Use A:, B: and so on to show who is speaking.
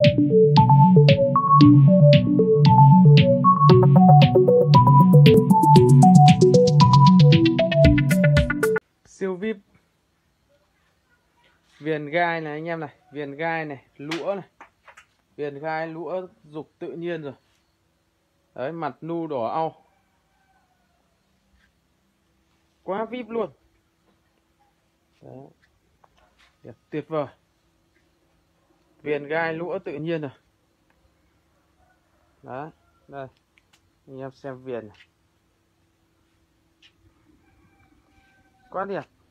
A: Siêu vip. Viền gai này anh em này, viền gai này, lũa này. Viền gai lũa dục tự nhiên rồi. Đấy, mặt nu đỏ au. Quá vip luôn. Đấy. Đẹp tuyệt vời. Viền gai lũa tự nhiên rồi. Đấy, đây. Anh em xem viền này. Quá đẹp.